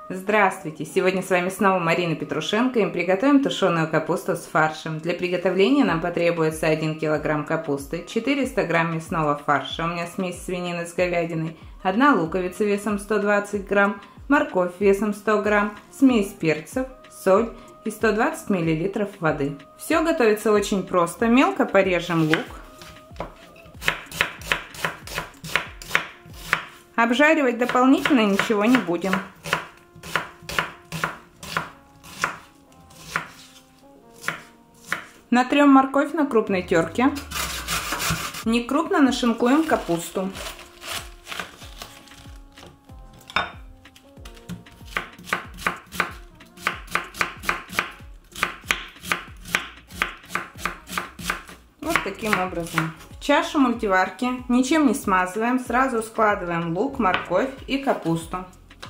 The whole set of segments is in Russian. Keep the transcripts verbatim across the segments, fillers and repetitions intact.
Здравствуйте! Сегодня с вами снова Марина Петрушенко, и мы приготовим тушеную капусту с фаршем. Для приготовления нам потребуется один килограмм капусты, четыреста грамм мясного фарша, у меня смесь свинины с говядиной, одна луковица весом сто двадцать грамм, морковь весом сто грамм, смесь перцев, соль и сто двадцать миллилитров воды. Все готовится очень просто. Мелко порежем лук. Обжаривать дополнительно ничего не будем. Натрем морковь на крупной терке. Не крупно нашинкуем капусту. Вот таким образом. В чашу мультиварки ничем не смазываем, сразу складываем лук, морковь и капусту.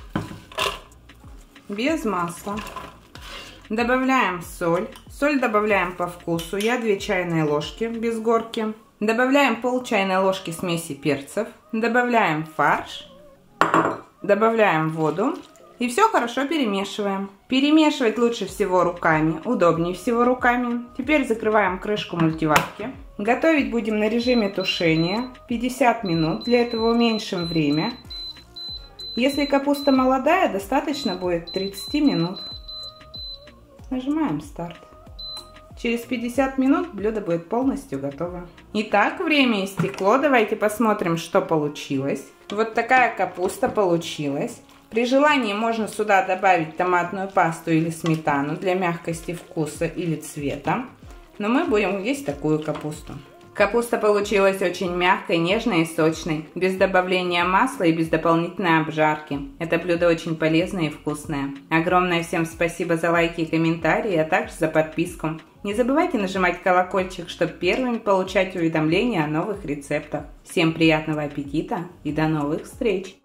Без масла. Добавляем соль. Соль добавляем по вкусу. Я две чайные ложки без горки. Добавляем пол чайной ложки смеси перцев. Добавляем фарш. Добавляем воду. И все хорошо перемешиваем. Перемешивать лучше всего руками. Удобнее всего руками. Теперь закрываем крышку мультиварки. Готовить будем на режиме тушения пятьдесят минут. Для этого уменьшим время. Если капуста молодая, достаточно будет тридцать минут. Нажимаем старт. Через пятьдесят минут блюдо будет полностью готово. Итак, время истекло. Давайте посмотрим, что получилось. Вот такая капуста получилась. При желании можно сюда добавить томатную пасту или сметану для мягкости вкуса или цвета. Но мы будем есть такую капусту. Капуста получилась очень мягкой, нежной и сочной, без добавления масла и без дополнительной обжарки. Это блюдо очень полезное и вкусное. Огромное всем спасибо за лайки и комментарии, а также за подписку. Не забывайте нажимать колокольчик, чтобы первыми получать уведомления о новых рецептах. Всем приятного аппетита и до новых встреч!